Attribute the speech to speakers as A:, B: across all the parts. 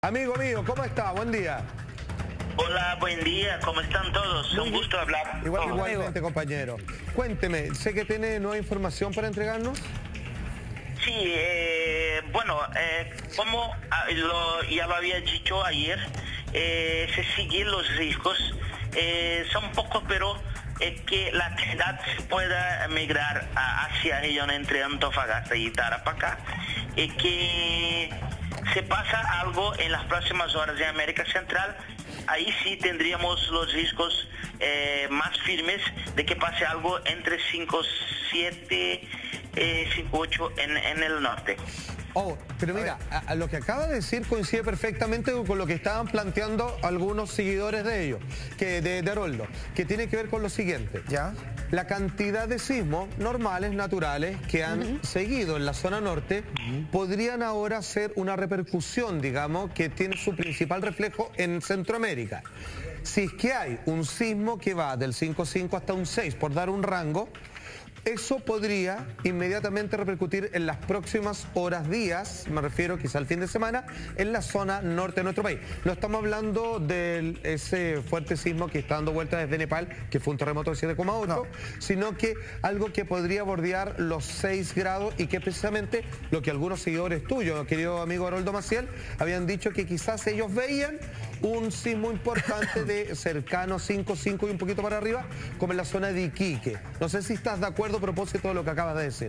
A: Amigo mío, ¿cómo está? Buen día.
B: Hola, buen día, ¿cómo están todos? Un gusto hablar.
A: Igualmente, compañero. Cuénteme, sé que tiene nueva información para entregarnos.
B: Sí, bueno, como ya lo había dicho ayer, se siguen los riesgos, son pocos, pero que la actividad pueda migrar hacia región entre Antofagasta y Tarapacá, que se pasa algo en las próximas horas en América Central, ahí sí tendríamos los riesgos más firmes de que pase algo entre 5-7, 5-8 en el norte.
A: Oh, pero mira, lo que acaba de decir coincide perfectamente con lo que estaban planteando algunos seguidores de ellos, de Haroldo, que tiene que ver con lo siguiente. ¿Ya? La cantidad de sismos normales, naturales, que han seguido en la zona norte, podrían ahora ser una repercusión, digamos, que tiene su principal reflejo en Centroamérica. Si es que hay un sismo que va del 5,5 hasta un 6, por dar un rango, eso podría inmediatamente repercutir en las próximas horas, días, me refiero quizá al fin de semana, en la zona norte de nuestro país. No estamos hablando de ese fuerte sismo que está dando vueltas desde Nepal, que fue un terremoto de 7,8, sino que algo que podría bordear los 6 grados y que precisamente lo que algunos seguidores tuyos, querido amigo Haroldo Maciel, habían dicho que quizás ellos veían un sismo importante de cercano 5,5 y un poquito para arriba, como en la zona de Iquique. No sé si estás de acuerdo a propósito de lo que acabas de decir.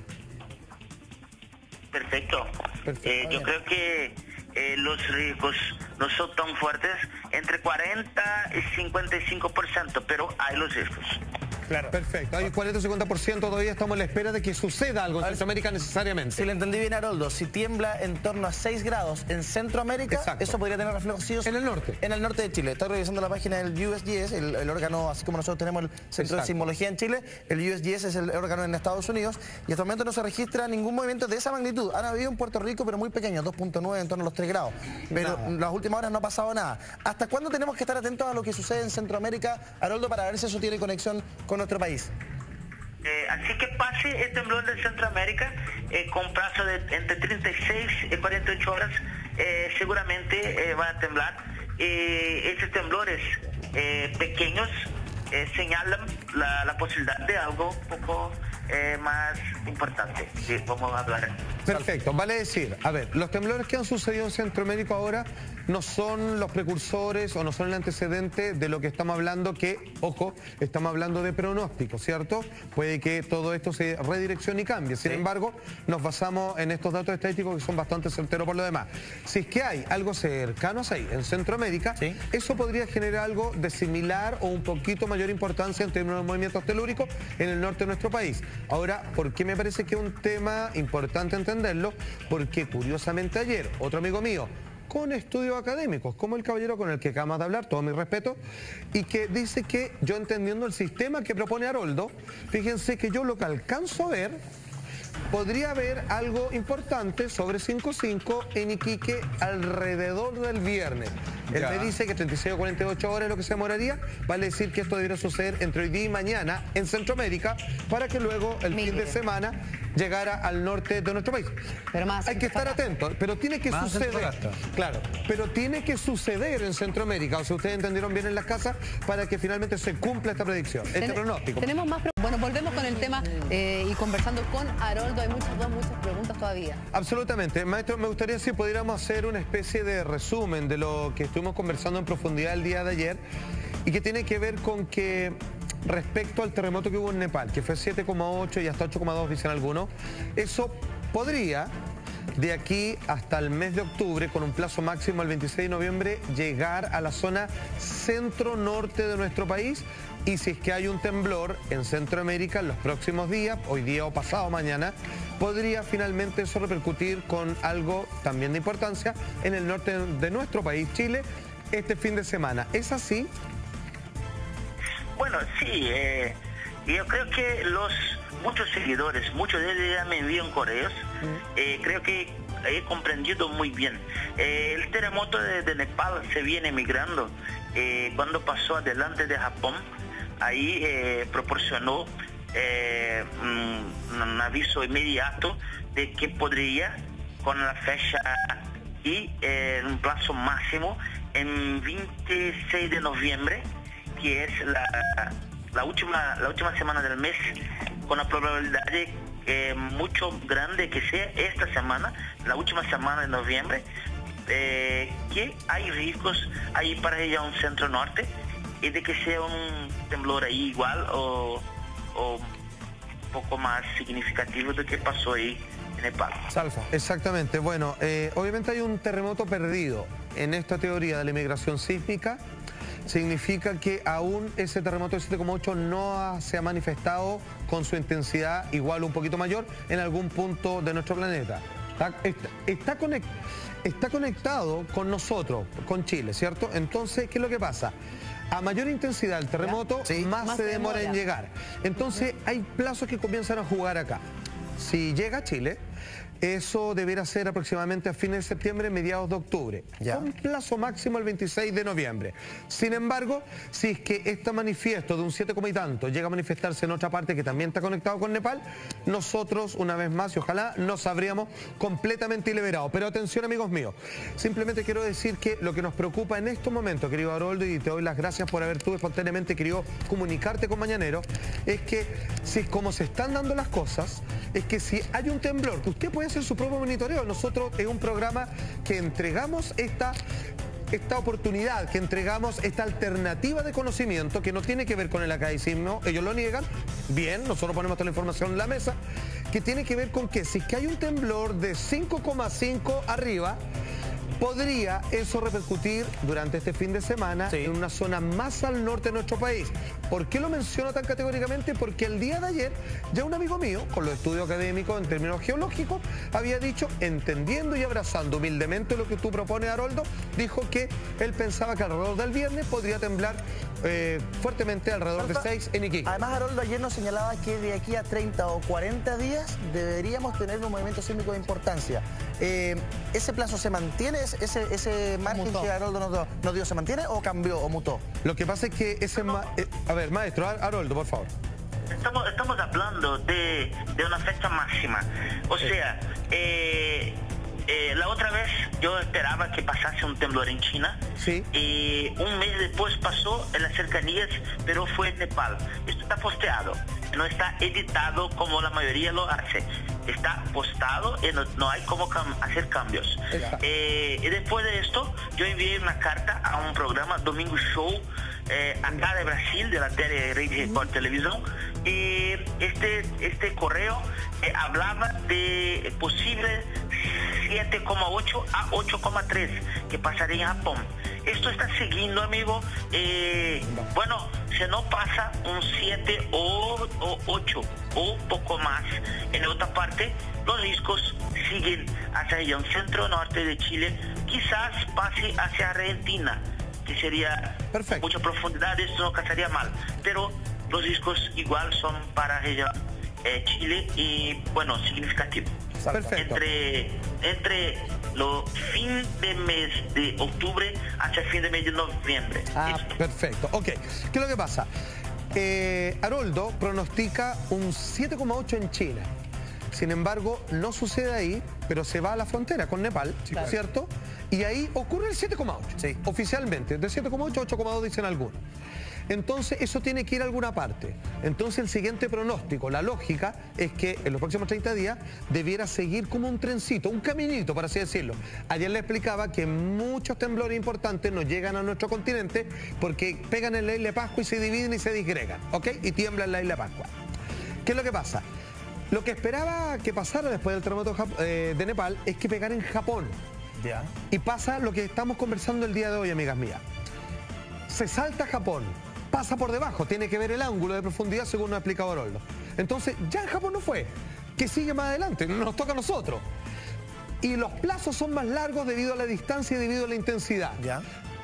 B: Perfecto. Yo creo que los riesgos no son tan fuertes, entre 40 y 55%, pero hay los riesgos.
A: Claro. Perfecto. Hay 40-50%, todavía estamos a la espera de que suceda algo en Centroamérica necesariamente.
C: Si le entendí bien, Haroldo, si tiembla en torno a 6 grados en Centroamérica, exacto, eso podría tener reflejos
A: en el norte.
C: En el norte de Chile. Estoy revisando la página del USGS, el órgano, así como nosotros tenemos el Centro de Sismología en Chile, el USGS es el órgano en Estados Unidos, y hasta el momento no se registra ningún movimiento de esa magnitud. Han habido en Puerto Rico, pero muy pequeño, 2,9 en torno a los 3 grados. Pero en las últimas horas no ha pasado nada. ¿Hasta cuándo tenemos que estar atentos a lo que sucede en Centroamérica, Haroldo, para ver si eso tiene conexión con nuestro país?
B: Así que pase el temblor de Centroamérica con plazo de entre 36 y 48 horas, seguramente va a temblar. Estos temblores pequeños señalan la posibilidad de algo un poco más importante. Vamos a hablar.
A: Perfecto, vale decir, a ver, los temblores que han sucedido en Centroamérica ahora no son los precursores o no son el antecedente de lo que estamos hablando, que, ojo, estamos hablando de pronóstico, ¿cierto? Puede que todo esto se redireccione y cambie. Sin embargo, nos basamos en estos datos estadísticos que son bastante certeros por lo demás. Si es que hay algo cercano a ahí en Centroamérica, eso podría generar algo de similar o un poquito mayor importancia en términos de movimientos telúricos en el norte de nuestro país. Ahora, ¿por qué me parece que es un tema importante entenderlo? Porque curiosamente ayer, otro amigo mío, con estudios académicos, como el caballero con el que acabamos de hablar, todo mi respeto, y que dice que yo entendiendo el sistema que propone Haroldo, fíjense que yo lo que alcanzo a ver, podría haber algo importante sobre 5,5 en Iquique alrededor del viernes. Él me dice que 36 o 48 horas es lo que se demoraría, vale decir que esto debería suceder entre hoy día y mañana en Centroamérica, para que luego el fin de semana llegara al norte de nuestro país. Pero más hay que estar atentos, pero tiene que suceder. Claro, pero tiene que suceder en Centroamérica, o sea, ustedes entendieron bien en las casas, para que finalmente se cumpla esta predicción, este pronóstico.
D: Tenemos más. Bueno, volvemos con el tema y conversando con Haroldo. Hay muchas preguntas todavía.
A: Absolutamente. Maestro, me gustaría si pudiéramos hacer una especie de resumen de lo que estuvimos conversando en profundidad el día de ayer y que tiene que ver con que respecto al terremoto que hubo en Nepal, que fue 7,8 y hasta 8,2 dicen algunos, eso podría, de aquí hasta el mes de octubre, con un plazo máximo el 26 de noviembre, llegar a la zona centro-norte de nuestro país. Y si es que hay un temblor en Centroamérica en los próximos días, hoy día o pasado mañana, podría finalmente eso repercutir con algo también de importancia en el norte de nuestro país, Chile, este fin de semana. ¿Es así?
B: Bueno, sí. Yo creo que muchos seguidores, muchos de ellos ya me envían correos. Creo que he comprendido muy bien. El terremoto de Nepal se viene migrando. Cuando pasó adelante de Japón, ahí proporcionó un aviso inmediato de que podría, con la fecha y un plazo máximo en 26 de noviembre, que es la última semana del mes, con la probabilidad mucho grande que sea esta semana, la última semana de noviembre, que hay riesgos ahí para región centro-norte y de que sea un temblor ahí igual o un poco más significativo de que pasó ahí en Nepal.
A: Salfa. Exactamente. Bueno, obviamente hay un terremoto perdido. En esta teoría de la inmigración sísmica, significa que aún ese terremoto de 7,8 no se ha manifestado con su intensidad igual o un poquito mayor en algún punto de nuestro planeta. Está conectado con nosotros, con Chile, ¿cierto? Entonces, ¿qué es lo que pasa? A mayor intensidad el terremoto, más se demora en llegar. Entonces, hay plazos que comienzan a jugar acá. Si llega a Chile, eso deberá ser aproximadamente a fines de septiembre, mediados de octubre. Con plazo máximo el 26 de noviembre. Sin embargo, si es que este manifiesto de un 7, y tanto llega a manifestarse en otra parte que también está conectado con Nepal, nosotros, una vez más, y ojalá, nos habríamos completamente liberado. Pero atención, amigos míos, simplemente quiero decir que lo que nos preocupa en estos momentos, querido Haroldo, y te doy las gracias por haber tú espontáneamente querido comunicarte con Mañanero, es que si es como se están dando las cosas, es que si hay un temblor, que usted puede hacer su propio monitoreo. Nosotros es un programa que entregamos esta oportunidad, que entregamos esta alternativa de conocimiento que no tiene que ver con el academicismo, ellos lo niegan, bien, nosotros ponemos toda la información en la mesa, que tiene que ver con que si es que hay un temblor de 5,5 arriba, podría eso repercutir durante este fin de semana en una zona más al norte de nuestro país. ¿Por qué lo menciono tan categóricamente? Porque el día de ayer ya un amigo mío, con los estudios académicos en términos geológicos, había dicho, entendiendo y abrazando humildemente lo que tú propones, Haroldo, dijo que él pensaba que alrededor del viernes podría temblar fuertemente alrededor de 6 en Iquique.
C: Además, Haroldo ayer nos señalaba que de aquí a 30 o 40 días deberíamos tener un movimiento sísmico de importancia. ¿Ese plazo se mantiene? ¿Ese margen que Haroldo nos dio se mantiene o cambió o mutó?
A: Lo que pasa es que ese... a ver, maestro, Haroldo, por favor.
B: Estamos hablando de una fecha máxima. O sea, la otra vez yo esperaba que pasase un temblor en China. Y un mes después pasó en las cercanías, pero fue en Nepal. Esto está posteado, no está editado como la mayoría lo hace. Está postado y no hay cómo hacer cambios. Y después de esto, yo envié una carta a un programa, Domingo Show, acá de Brasil, de la tele Rede Record Televisión, y este correo hablaba de posible 7,8 a 8,3 que pasaría en Japón. Esto está siguiendo, amigo. Bueno, si no pasa un 7 o 8 o poco más en otra parte, los riscos siguen hacia la región centro-norte de Chile, quizás pase hacia Argentina, que sería mucha profundidad, esto no casaría mal, pero los riscos igual son para la región Chile y, bueno, significativo.
A: Perfecto.
B: Entre lo fin de mes de octubre hacia el fin de mes de noviembre.
A: Perfecto. Ok, ¿qué es lo que pasa? Haroldo pronostica un 7,8 en China. Sin embargo, no sucede ahí, pero se va a la frontera con Nepal, ¿cierto? Y ahí ocurre el 7,8, oficialmente. De 7,8 a 8,2 dicen algunos. Entonces, eso tiene que ir a alguna parte. Entonces, el siguiente pronóstico, la lógica, es que en los próximos 30 días debiera seguir como un trencito, un caminito, por así decirlo. Ayer le explicaba que muchos temblores importantes no llegan a nuestro continente porque pegan en la isla de Pascua y se dividen y se disgregan, ¿ok? Y tiemblan en la isla de Pascua. ¿Qué es lo que pasa? Lo que esperaba que pasara después del terremoto de Nepal es que pegara en Japón. Y pasa lo que estamos conversando el día de hoy, amigas mías. Se salta Japón, pasa por debajo, tiene que ver el ángulo de profundidad según nos ha explicado Haroldo. Entonces, ya en Japón no fue, que sigue más adelante, nos toca a nosotros. Y los plazos son más largos debido a la distancia y debido a la intensidad.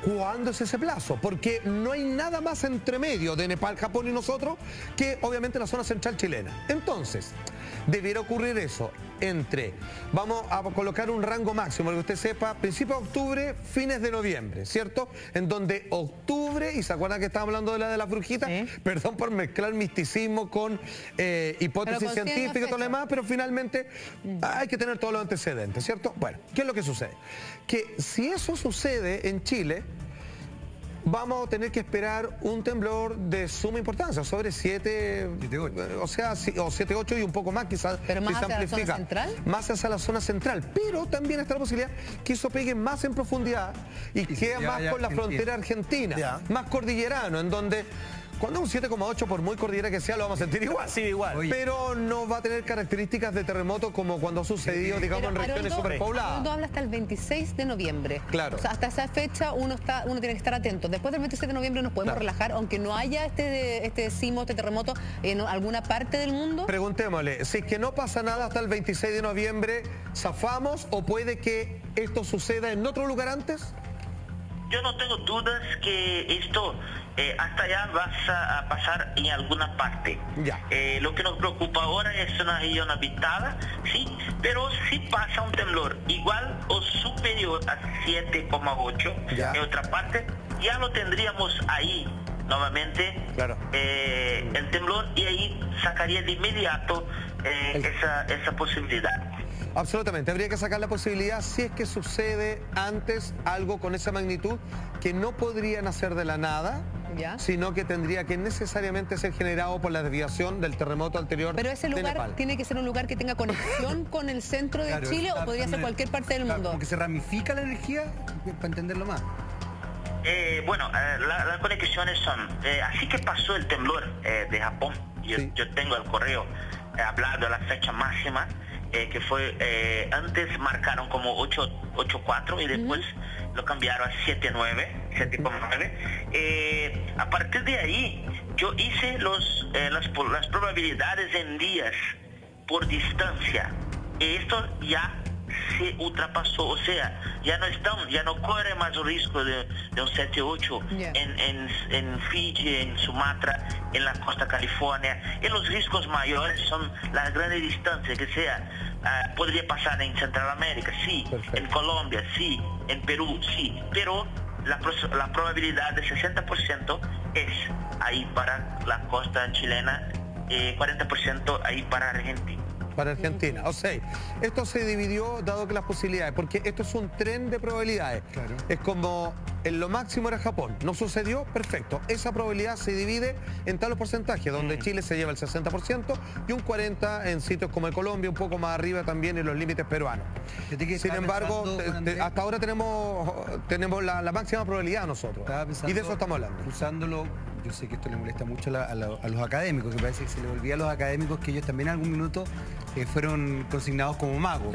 A: ¿Cuándo es ese plazo? Porque no hay nada más entre medio de Nepal, Japón y nosotros que obviamente la zona central chilena. Entonces, debiera ocurrir eso entre, vamos a colocar un rango máximo, para que usted sepa, principios de octubre, fines de noviembre, ¿cierto? En donde octubre, y se acuerdan que estábamos hablando de la brujita, ¿sí? Perdón por mezclar misticismo con hipótesis científicas y todo lo demás, pero finalmente hay que tener todos los antecedentes, ¿cierto? Bueno, ¿qué es lo que sucede? Que si eso sucede en Chile, vamos a tener que esperar un temblor de suma importancia, sobre 7, o sea, o 7, 8 y un poco más quizás.
D: ¿Pero más hacia la zona central?
A: Más hacia la zona central, pero también está la posibilidad que eso pegue más en profundidad y quede más con la frontera argentina, más cordillerano, en donde... Cuando un 7,8, por muy cordillera que sea, lo vamos a sentir igual.
C: Sí, igual.
A: Oye. Pero no va a tener características de terremoto como cuando ha sucedido, digamos, en regiones superpobladas.
D: Aroldo habla hasta el 26 de noviembre.
A: Claro.
D: O sea, hasta esa fecha uno tiene que estar atento. Después del 26 de noviembre nos podemos relajar, aunque no haya este sismo, este terremoto en alguna parte del mundo.
A: Preguntémosle, si es que no pasa nada hasta el 26 de noviembre, ¿zafamos o puede que esto suceda en otro lugar antes?
B: Yo no tengo dudas que esto hasta allá va a pasar en alguna parte. Lo que nos preocupa ahora es una región habitada, sí, pero si pasa un temblor igual o superior a 7,8 en otra parte, ya lo tendríamos ahí nuevamente, el temblor, y ahí sacaría de inmediato esa posibilidad.
A: Absolutamente, habría que sacar la posibilidad si es que sucede antes algo con esa magnitud que no podría nacer de la nada, sino que tendría que necesariamente ser generado por la desviación del terremoto anterior.
D: Pero ese lugar tiene que ser un lugar que tenga conexión con el centro de Chile, o podría ser cualquier parte del mundo.
E: Como que se ramifica la energía, para entenderlo más.
B: Bueno, las conexiones son, así que pasó el temblor de Japón, yo tengo el correo hablado de la fecha máxima, que fue, antes marcaron como 8,4 y después lo cambiaron a 7,9. A partir de ahí, yo hice las probabilidades en días por distancia. Y esto ya se ultrapasó, o sea, ya no corre más el riesgo de un 7,8 en Fiji, en Sumatra, en la costa California. Y los riesgos mayores son las grandes distancias, que sea, podría pasar en Centroamérica, sí, en Colombia, sí, en Perú, sí, pero la probabilidad de 60% es ahí para la costa chilena, 40% ahí para Argentina.
A: Para Argentina. O sea, esto se dividió dado que las posibilidades, porque esto es un tren de probabilidades. Es como en lo máximo era Japón. No sucedió, perfecto. Esa probabilidad se divide en talos porcentajes, donde Chile se lleva el 60% y un 40% en sitios como el Colombia, un poco más arriba también en los límites peruanos. Sin embargo, hasta ahora tenemos la máxima probabilidad nosotros. Y de eso estamos hablando.
E: Usándolo, yo sé que esto le molesta mucho a los académicos, que parece que se le olvida a los académicos que ellos también en algún minuto fueron consignados como magos.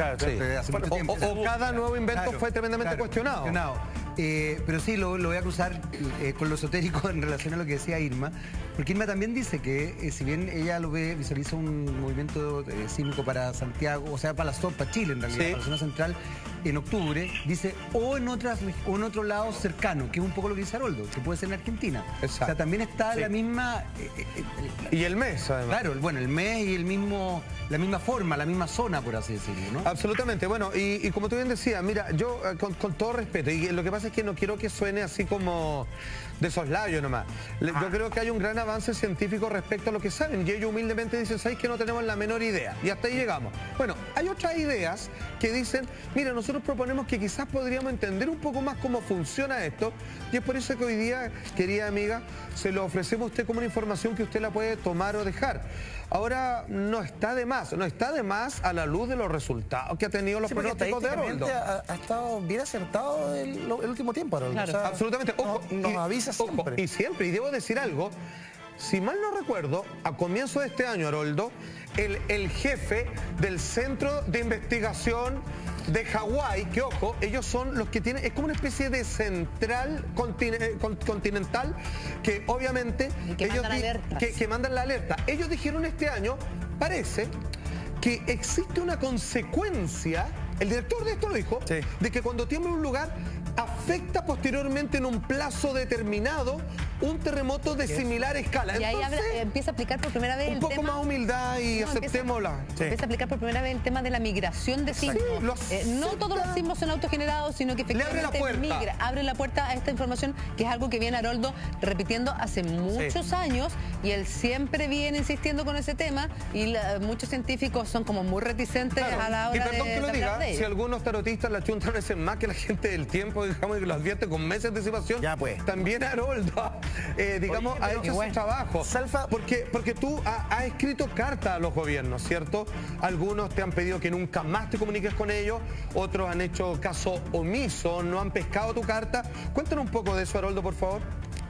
A: O cada nuevo invento fue tremendamente cuestionado.
E: Pero sí, lo voy a cruzar con lo esotérico en relación a lo que decía Irma, porque Irma también dice que si bien ella visualiza un movimiento sísmico para Santiago, o sea, para Chile en realidad, para la zona central, en octubre, dice, o en otro lado cercano, que es un poco lo que dice Aroldo, que puede ser en Argentina. O sea, también está la misma...
A: y el mes, además.
E: Claro, bueno, el mes y la misma forma, la misma zona, por así decirlo, ¿no?
A: Absolutamente. Bueno, y como tú bien decías, mira, yo con todo respeto, y lo que pasa es que no quiero que suene así como de soslayo nomás. Yo creo que hay un gran avance científico respecto a lo que saben, y ellos humildemente dicen, ¿sabes que no tenemos la menor idea? Y hasta ahí llegamos. Bueno, hay otras ideas que dicen, mira, nosotros proponemos que quizás podríamos entender un poco más cómo funciona esto, y es por eso que hoy día, querida amiga, se lo ofrecemos a usted como una información que usted la puede tomar o dejar. Ahora, no está de más a la luz de los resultados que ha tenido los pronósticos de Aroldo.
C: Ha estado bien acertado el último tiempo, Aroldo.
A: Claro. O sea, absolutamente. Ojo,
C: nos avisa siempre.
A: Y siempre, y debo decir algo, si mal no recuerdo, a comienzo de este año, Aroldo, el jefe del Centro de Investigación de Hawái, que ojo, ellos son los que tienen, es como una especie de central continental que obviamente que mandan la alerta. Ellos dijeron este año, parece que existe una consecuencia, el director de esto lo dijo, de que cuando tiembla un lugar afecta posteriormente en un plazo determinado un terremoto de similar escala.
D: Y ahí
A: Entonces,
D: empieza a aplicar por primera vez
A: un
D: el
A: poco
D: tema...
A: más humildad y aceptémosla.
D: Empieza a aplicar por primera vez el tema de la migración de sismos. No todos los sismos son autogenerados, sino que efectivamente abre la puerta a esta información, que es algo que viene Haroldo repitiendo hace muchos años, y él siempre viene insistiendo con ese tema, y muchos científicos son como muy reticentes a la hora
A: y perdón que lo diga,
D: de
A: si algunos tarotistas la chuntan veces más que la gente del tiempo, digamos, y que lo advierte con meses de anticipación, también Haroldo, digamos, ha hecho ese trabajo. Porque tú has escrito cartas a los gobiernos, ¿cierto? Algunos te han pedido que nunca más te comuniques con ellos, otros han hecho caso omiso, no han pescado tu carta. Cuéntanos un poco de eso, Haroldo, por favor.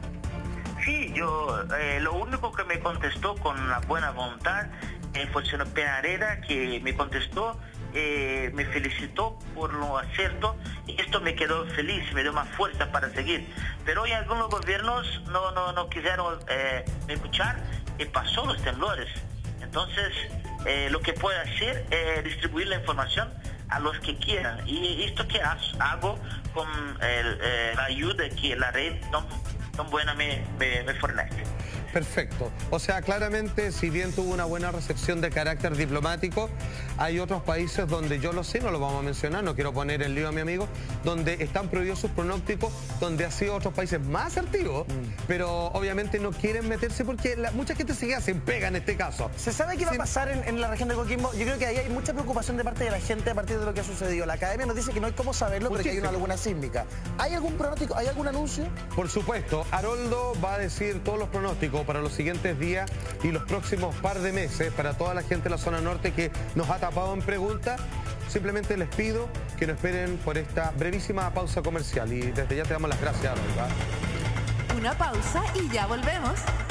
B: Sí, yo lo único que me contestó con la buena voluntad fue el señor Penareda, que me contestó, me felicitó por lo acierto, y esto me quedó feliz, me dio más fuerza para seguir. Pero hoy algunos gobiernos no quisieron escuchar, y pasó los temblores. Entonces, lo que puedo hacer es distribuir la información a los que quieran, y esto que hago con la ayuda que la red tan buena me fornece.
A: Perfecto. O sea, claramente, si bien tuvo una buena recepción de carácter diplomático, hay otros países donde, yo lo sé, no lo vamos a mencionar, no quiero poner en lío a mi amigo, donde están prohibidos sus pronósticos, donde ha sido otros países más asertivos, pero obviamente no quieren meterse porque mucha gente se queda sin pega en este caso.
C: ¿Se sabe qué va a pasar en la región de Coquimbo? Yo creo que ahí hay mucha preocupación de parte de la gente a partir de lo que ha sucedido. La academia nos dice que no hay cómo saberlo, pero que hay una laguna sísmica. ¿Hay algún pronóstico? ¿Hay algún anuncio?
A: Por supuesto, Haroldo va a decir todos los pronósticos para los siguientes días y los próximos par de meses para toda la gente de la zona norte que nos ha tapado en preguntas. Simplemente les pido que nos esperen por esta brevísima pausa comercial y desde ya te damos las gracias, Haroldo.
F: Una pausa y ya volvemos.